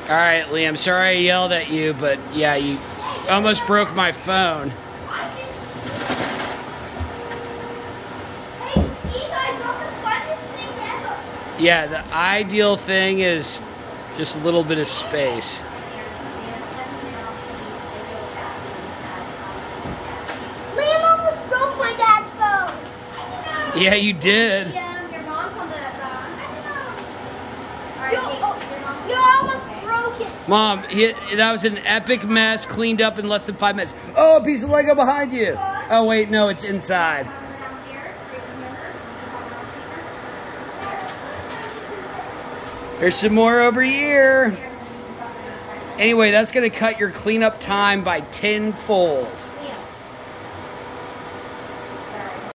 All right, Liam, sorry I yelled at you, but yeah, you almost broke my phone. Yeah, the ideal thing is just a little bit of space. Liam almost broke my dad's phone. Yeah, you did. Yeah, your mom phone did that. You almost broke it. Mom, that was an epic mess, cleaned up in less than 5 minutes. Oh, a piece of Lego behind you. Oh, wait, no, it's inside. There's some more over here. Anyway, that's going to cut your cleanup time by tenfold.